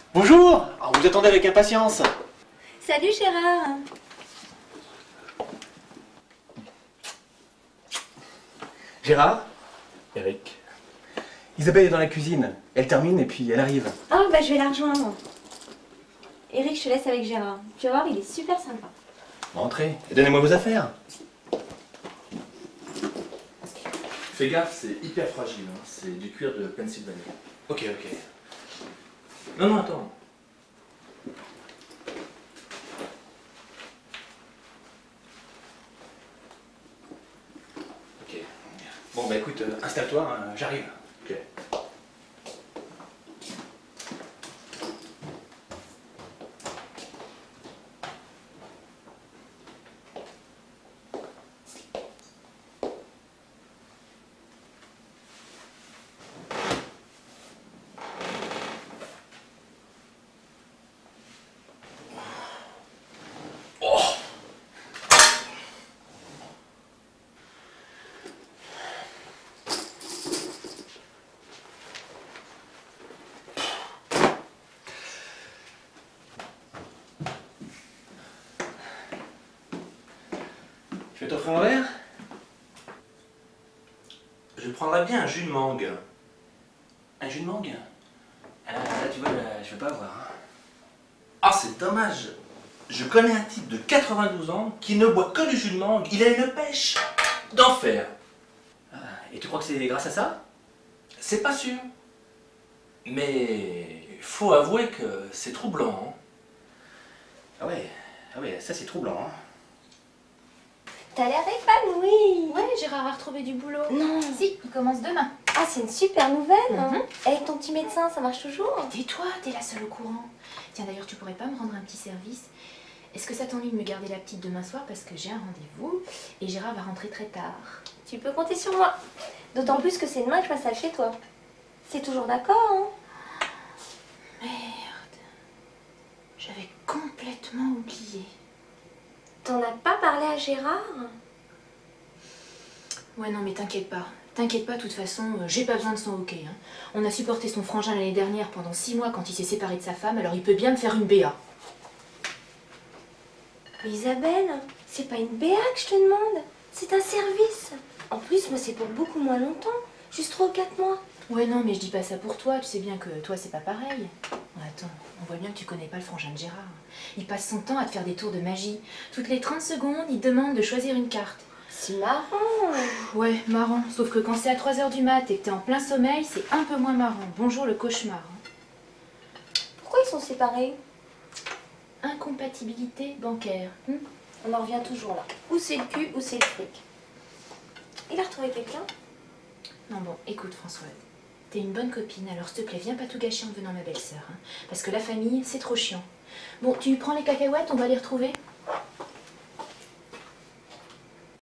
Bonjour! On vous attendait avec impatience. Salut Gérard. Gérard? Eric. Isabelle est dans la cuisine. Elle termine et puis elle arrive. Ah bah je vais la rejoindre. Eric, je te laisse avec Gérard. Tu vas voir, il est super sympa. Entrez et donnez-moi vos affaires. Fais gaffe, c'est hyper fragile, hein. C'est du cuir de Pennsylvanie. Ok, ok. Non, non, attends. Ok. Bon bah écoute, installe-toi, hein, j'arrive. Ok. Je vais t'offrir un verre? Je prendrais bien un jus de mangue. Un jus de mangue? Ah, là tu vois, je vais pas avoir. Hein. Ah, c'est dommage. Je connais un type de 92 ans qui ne boit que du jus de mangue. Il a une pêche d'enfer. Ah, et tu crois que c'est grâce à ça? C'est pas sûr. Mais faut avouer que c'est troublant. Hein. Ah ouais, ça c'est troublant. Hein. T'as l'air épanoui. Ouais, Gérard a retrouvé du boulot. Non. Si, il commence demain. Ah, c'est une super nouvelle. Hein. Mhm. Avec ton petit médecin, ça marche toujours? Tais-toi, t'es la seule au courant. Tiens, d'ailleurs, tu pourrais pas me rendre un petit service? Est-ce que ça t'ennuie de me garder la petite demain soir parce que j'ai un rendez-vous et Gérard va rentrer très tard? Tu peux compter sur moi. D'autant plus que c'est demain que je m'installe chez toi. C'est toujours d'accord, hein? Merde. J'avais complètement oublié. T'en as pas parlé à Gérard? Ouais, non, mais t'inquiète pas. T'inquiète pas, de toute façon, j'ai pas besoin de son ok. Hein. On a supporté son frangin l'année dernière pendant 6 mois quand il s'est séparé de sa femme, alors il peut bien me faire une BA. Mais Isabelle, c'est pas une BA que je te demande. C'est un service. En plus, moi, c'est pour beaucoup moins longtemps. Juste 3 ou 4 mois. Ouais, non, mais je dis pas ça pour toi, tu sais bien que toi, c'est pas pareil. Attends, on voit bien que tu connais pas le frangin de Gérard. Il passe son temps à te faire des tours de magie. Toutes les 30 secondes, il te demande de choisir une carte. C'est marrant. Ouais, marrant. Sauf que quand c'est à 3 h du mat et que t'es en plein sommeil, c'est un peu moins marrant. Bonjour le cauchemar. Hein. Pourquoi ils sont séparés? Incompatibilité bancaire. On en revient toujours là. Ou c'est le cul, ou c'est le fric. Il a retrouvé quelqu'un? Non bon, écoute Françoise, t'es une bonne copine, alors s'il te plaît, viens pas tout gâcher en venant ma belle-sœur. Hein, parce que la famille, c'est trop chiant. Bon, tu prends les cacahuètes, on va les retrouver?